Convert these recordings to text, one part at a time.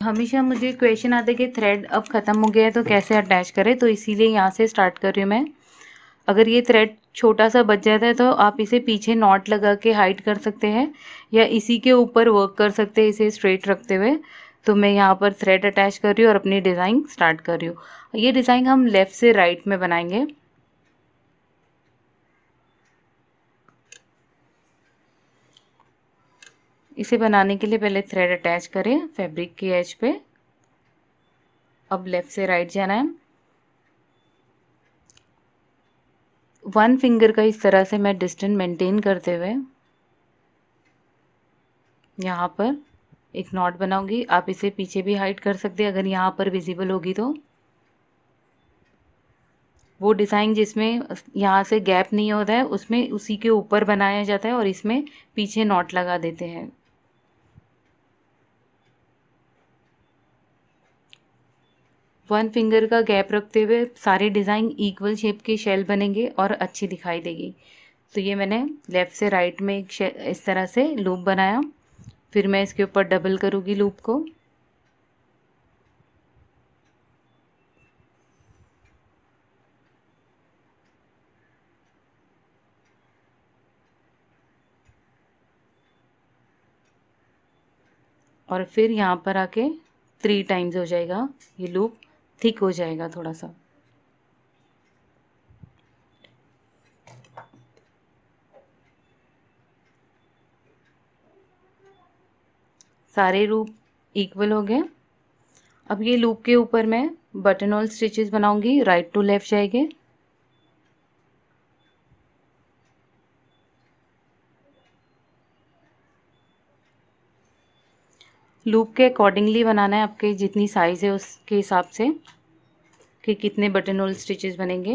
हमेशा मुझे क्वेश्चन आता है कि थ्रेड अब ख़त्म हो गया है तो कैसे अटैच करें, तो इसीलिए यहाँ से स्टार्ट कर रही हूँ मैं। अगर ये थ्रेड छोटा सा बच जाता है तो आप इसे पीछे नॉट लगा के हाइड कर सकते हैं या इसी के ऊपर वर्क कर सकते हैं इसे स्ट्रेट रखते हुए। तो मैं यहाँ पर थ्रेड अटैच कर रही हूँ और अपनी डिज़ाइन स्टार्ट कर रही हूँ। ये डिज़ाइन हम लेफ़्ट से राइट में बनाएंगे। इसे बनाने के लिए पहले थ्रेड अटैच करें फैब्रिक की एज पे। अब लेफ़्ट से राइट जाना है। 1 फिंगर का इस तरह से मैं डिस्टेंस मेंटेन करते हुए यहाँ पर एक नॉट बनाऊंगी। आप इसे पीछे भी हाइड कर सकते हैं अगर यहाँ पर विजिबल होगी तो। वो डिज़ाइन जिसमें यहाँ से गैप नहीं होता है उसमें उसी के ऊपर बनाया जाता है और इसमें पीछे नॉट लगा देते हैं। वन फिंगर का गैप रखते हुए सारे डिज़ाइन इक्वल शेप के शेल बनेंगे और अच्छी दिखाई देगी। तो ये मैंने लेफ़्ट से राइट में एक इस तरह से लूप बनाया। फिर मैं इसके ऊपर डबल करूँगी लूप को। और फिर यहाँ पर आके 3 टाइम्स हो जाएगा, ये लूप थिक हो जाएगा थोड़ा सा। सारे लूप इक्वल हो गए। अब ये लूप के ऊपर मैं बटन होल स्टिचेस बनाऊंगी, राइट टू लेफ्ट जाएंगे। लूप के अकॉर्डिंगली बनाना है, आपके जितनी साइज़ है उसके हिसाब से कि कितने बटन होल स्टिचेस बनेंगे।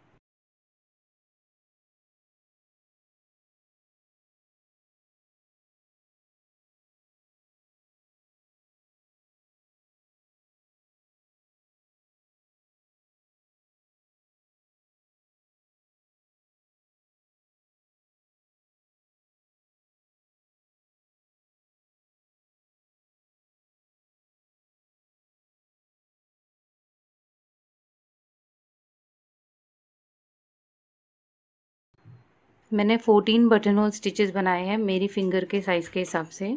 मैंने 14 बटन होल स्टिचेस बनाए हैं मेरी फिंगर के साइज़ के हिसाब से।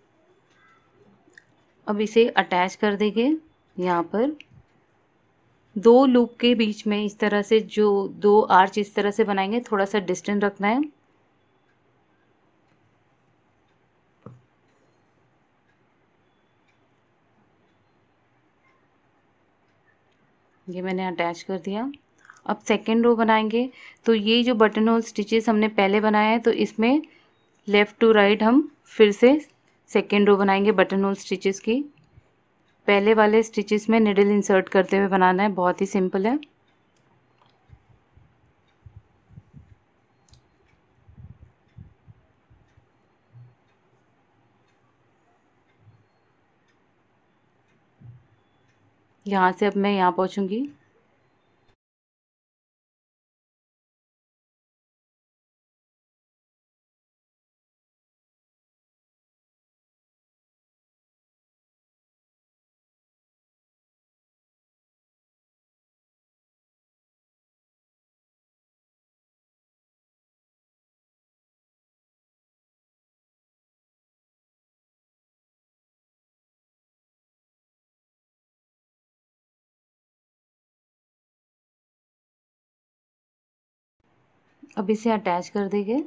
अब इसे अटैच कर देंगे। यहाँ पर 2 लूप के बीच में इस तरह से जो 2 आर्च इस तरह से बनाएंगे, थोड़ा सा डिस्टेंस रखना है। ये मैंने अटैच कर दिया। अब सेकेंड रो बनाएंगे। तो ये जो बटन होल स्टिचेस हमने पहले बनाया है तो इसमें लेफ़्ट टू राइट हम फिर से सेकेंड रो बनाएंगे बटन होल स्टिचेस की। पहले वाले स्टिचेस में निडल इंसर्ट करते हुए बनाना है, बहुत ही सिंपल है। यहाँ से अब मैं यहाँ पहुँचूँगी। अब इसे अटैच कर देंगे।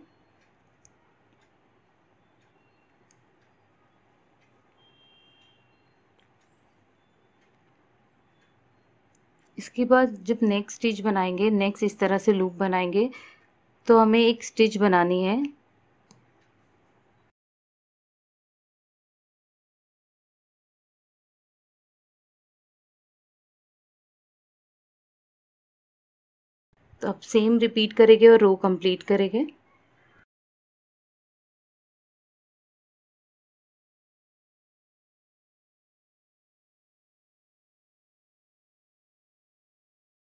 इसके बाद जब नेक्स्ट स्टिच बनाएंगे, नेक्स्ट इस तरह से लूप बनाएंगे तो हमें एक स्टिच बनानी है। तो अब सेम रिपीट करेंगे और रो कंप्लीट करेंगे।